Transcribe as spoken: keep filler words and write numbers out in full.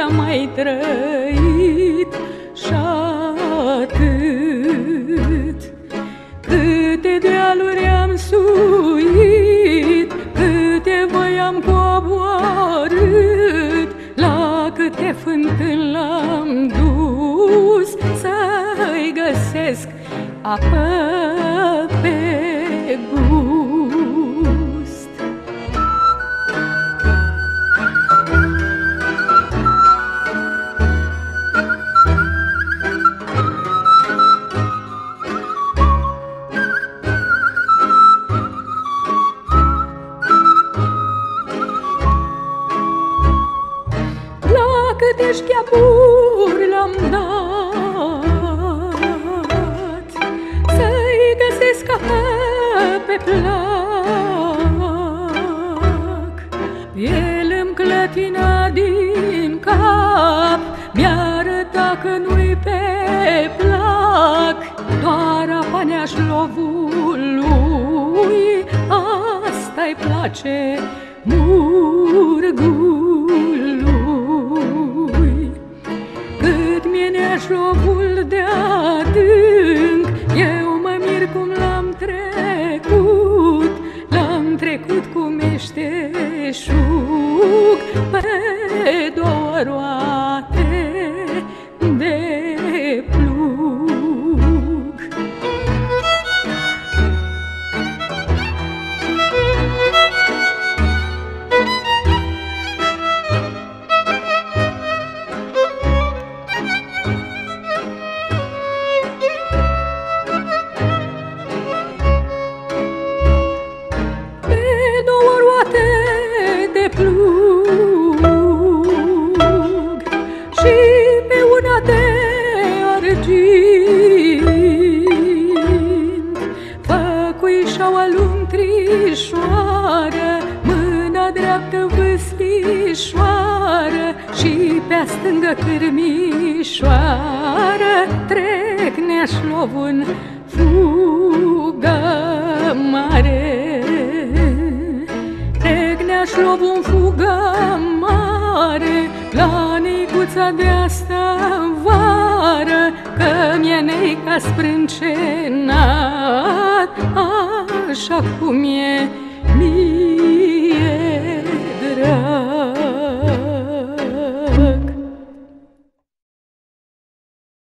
am mai trăit și atât. Câte dealuri am suit, câte voi am coborât, la câte fântâni l-am dus, să-i găsesc apă pe gust. La câte șchiaburi l-am dat, să-i găsesc apă pe plac. El îmi clătina din cap, mi-arăta că nu-i pe plac, doar apa neașlovului, asta-i place murgului. Cât mi-e neașlovul de adânc, eu mă mir cum l-am trecut, l-am trecut cu meșteșug pe două roate de plug. Plug și pe una de argint, făcuișaua luntrișoară, mâna dreaptă vâslișoară și pe-a stângă cârmișoară, trec neașlovul fugă mare. Neașlovul în fugă mare, la nicuța de asta vară, că mi-e neica sprâncenat, așa cum e mie drag.